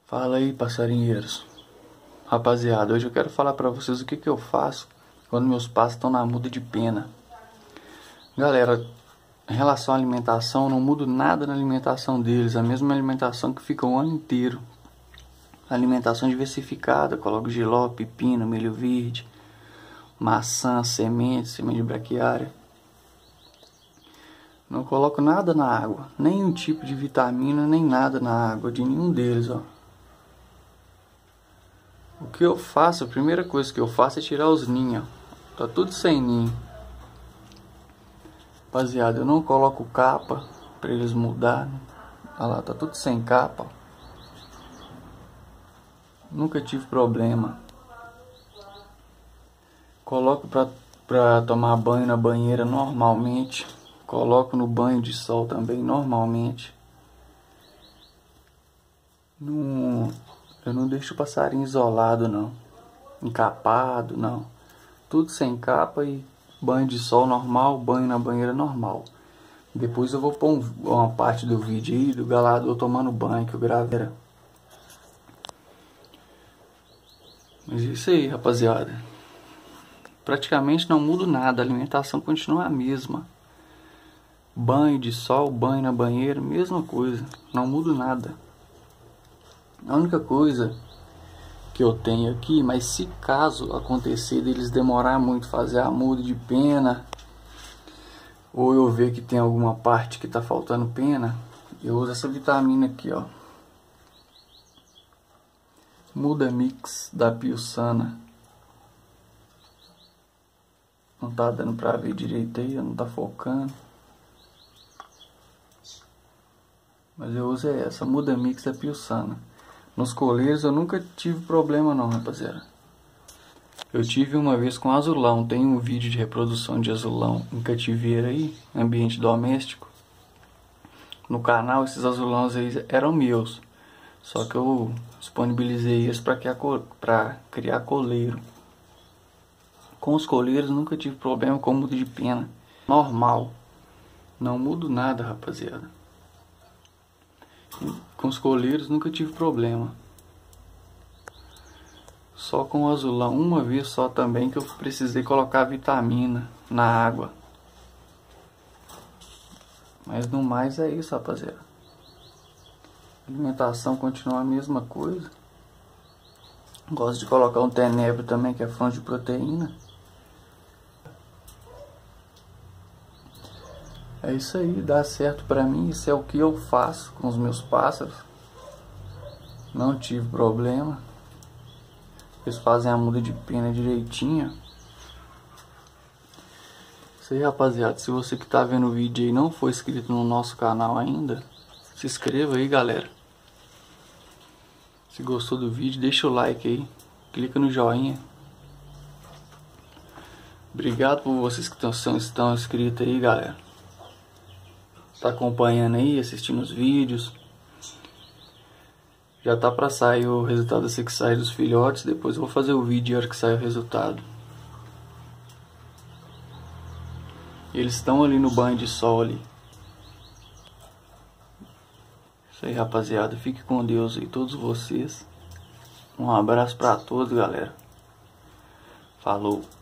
Fala aí, passarinheiros. Rapaziada, hoje eu quero falar pra vocês o que eu faço quando meus passos estão na muda de pena. Galera, em relação à alimentação, eu não mudo nada na alimentação deles. A mesma alimentação que fica o ano inteiro. Alimentação diversificada, coloco jiló, pepino, milho verde, maçã, semente de braquiária. Não coloco nada na água, nenhum tipo de vitamina, nem nada na água de nenhum deles, ó. O que eu faço, a primeira coisa que eu faço é tirar os ninhos. Tá tudo sem ninho. Rapaziada, eu não coloco capa pra eles mudarem. Olha lá, tá tudo sem capa. Nunca tive problema. Coloco pra tomar banho na banheira normalmente. Coloco no banho de sol também normalmente. Eu não deixo o passarinho isolado não. Encapado não. Tudo sem capa e banho de sol normal, banho na banheira normal. Depois eu vou pôr uma parte do vídeo aí do galador tomando banho que eu gravei. Mas é isso aí, rapaziada. Praticamente não mudo nada, a alimentação continua a mesma. Banho de sol, banho na banheira, mesma coisa. Não mudo nada. A única coisa que eu tenho aqui, mas se caso acontecer deles demorar muito fazer a muda de pena, ou eu ver que tem alguma parte que tá faltando pena, eu uso essa vitamina aqui, ó. Muda Mix da Piosana. Não tá dando pra ver direito aí, não tá focando. Mas eu uso essa, Muda Mix da Piosana. Nos coleiros eu nunca tive problema não, rapaziada. Eu tive uma vez com azulão. Tem um vídeo de reprodução de azulão em cativeiro aí, ambiente doméstico. No canal esses azulões aí eram meus. Só que eu disponibilizei eles para criar coleiro. Com os coleiros nunca tive problema com muda de pena. Normal. Não mudo nada, rapaziada. Com os coleiros nunca tive problema. Só com o azulão, uma vez só também que eu precisei colocar vitamina na água. Mas no mais é isso, rapaziada. A alimentação continua a mesma coisa. Gosto de colocar um tenebro também, que é fonte de proteína. É isso aí, dá certo pra mim. Isso é o que eu faço com os meus pássaros. Não tive problema. Eles fazem a muda de pena direitinho. Isso aí, rapaziada. Se você que tá vendo o vídeo aí não for inscrito no nosso canal ainda, se inscreva aí, galera. Se gostou do vídeo, deixa o like aí. Clica no joinha. Obrigado por vocês que estão inscritos aí, galera. Tá acompanhando aí, assistindo os vídeos. Já tá pra sair o resultado da sexagem dos filhotes. Depois eu vou fazer o vídeo a hora que sair o resultado. Eles estão ali no banho de sol ali. Isso aí, rapaziada. Fique com Deus aí, todos vocês. Um abraço pra todos, galera. Falou.